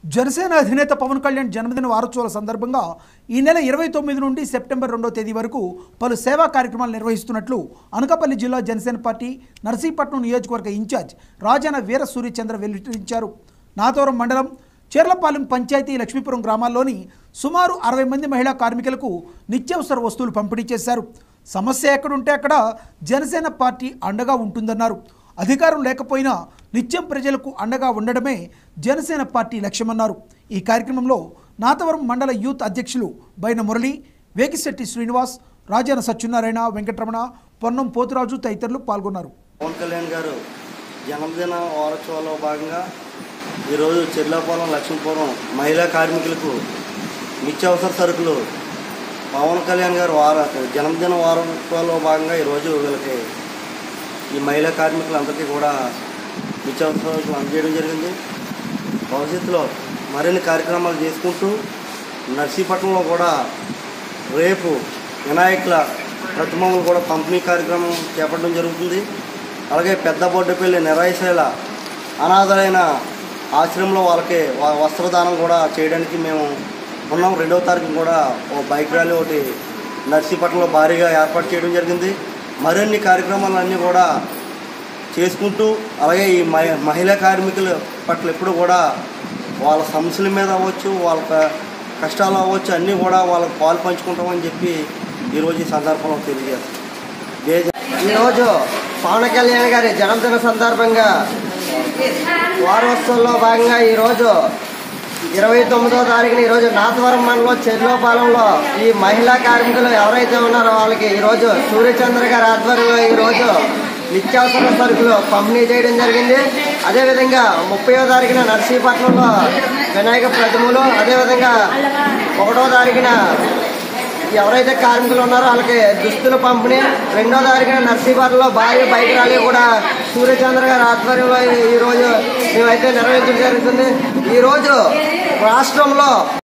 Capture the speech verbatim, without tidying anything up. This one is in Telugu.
జనసేన అధినేత పవన్ కళ్యాణ్ జన్మదిన వారోత్సవాల సందర్భంగా ఈ నెల ఇరవై తొమ్మిది నుండి సెప్టెంబర్ రెండో తేదీ వరకు పలు సేవా కార్యక్రమాలు నిర్వహిస్తున్నట్లు అనకాపల్లి జిల్లా జనసేన పార్టీ నర్సీపట్నం నియోజకవర్గ ఇన్ఛార్జ్ రాజాన వీర సూర్యచంద్ర వెల్లడించారు. నాతవరం మండలం చెర్లపాలెం పంచాయతీ లక్ష్మీపురం గ్రామాల్లోని సుమారు అరవై మంది మహిళా కార్మికులకు నిత్యావసర వస్తువులు పంపిణీ చేశారు. సమస్య ఎక్కడుంటే అక్కడ జనసేన పార్టీ అండగా ఉంటుందన్నారు. అధికారం లేకపోయినా నిత్యం ప్రజలకు అండగా ఉండడమే జనసేన పార్టీ లక్ష్యమన్నారు. ఈ కార్యక్రమంలో నాతవరం మండల యూత్ అధ్యక్షులు బైన మురళి, వేకిశెట్టి శ్రీనివాస్, రాజాన సత్యనారాయణ, వెంకటరమణ, పొన్నం పోతురాజు తదితరులు పాల్గొన్నారు. పవన్ కళ్యాణ్ గారు జన్మదిన వారోత్సవాల్లో భాగంగా ఈరోజు చెర్లపాలెం లక్ష్మీపురం మహిళా కార్మికులకు నిత్యావసర సరుకులు పవన్ కళ్యాణ్ గారు వార జన్మదిన వారోత్సవాల్లో భాగంగా ఈరోజు వీళ్ళకి ఈ మహిళా కార్మికులందరికీ కూడా నిత్యావసర సరుకులు అందజేయడం జరిగింది. భవిష్యత్తులో మరిన్ని కార్యక్రమాలు చేసుకుంటూ నర్సీపట్నంలో కూడా రేపు వినాయకుల ప్రతిమలు కూడా పంపిణీ కార్యక్రమం చేపట్టడం జరుగుతుంది. అలాగే పెద్ద బొడ్డపల్లి నిరాశైల అనాథలైన ఆశ్రమంలో వాళ్ళకి వస్త్రదానం కూడా చేయడానికి మేము ఉన్నాం. రెండవ తారీఖు కూడా ఓ బైక్ ర్యాలీ ఒకటి నర్సీపట్నంలో భారీగా ఏర్పాటు చేయడం జరిగింది. మరిన్ని కార్యక్రమాలన్నీ కూడా చేసుకుంటూ అలాగే ఈ మహిళా కార్మికుల పట్ల ఎప్పుడు కూడా వాళ్ళ సమస్యల మీద అవ్వచ్చు, వాళ్ళ కష్టాలు అవ్వచ్చు, అన్నీ కూడా వాళ్ళకి పాలు పంచుకుంటామని చెప్పి ఈరోజు ఈ సందర్భంలో తెలియజేస్తాం. ఈరోజు పవన్ కళ్యాణ్ గారి జన్మదిన సందర్భంగా వారోత్సవంలో భాగంగా ఈరోజు ఇరవై తొమ్మిదవ తారీఖున ఈరోజు నాతవరం మండలం చెర్లపాలెంలో ఈ మహిళా కార్మికులు ఎవరైతే ఉన్నారో వాళ్ళకి ఈరోజు సూర్యచంద్ర గారి ఆధ్వర్యంలో ఈరోజు నిత్యావసర సరుకులు పంపిణీ చేయడం జరిగింది. అదేవిధంగా ముప్పైవ తారీఖున నర్సీపట్నంలో వినాయక ప్రతిమలు, అదేవిధంగా ఒకటో తారీఖున ఎవరైతే కార్మికులు ఉన్నారో వాళ్ళకి దుస్తులు పంపిణీ, రెండో తారీఖున నర్సీపట్నంలో భారీ బైక్ ర్యాలీ కూడా సూర్యచంద్ర గారి ఆధ్వర్యంలో ఈరోజు మేమైతే నిర్వహించడం జరుగుతుంది. ఈరోజు రాష్ట్రంలో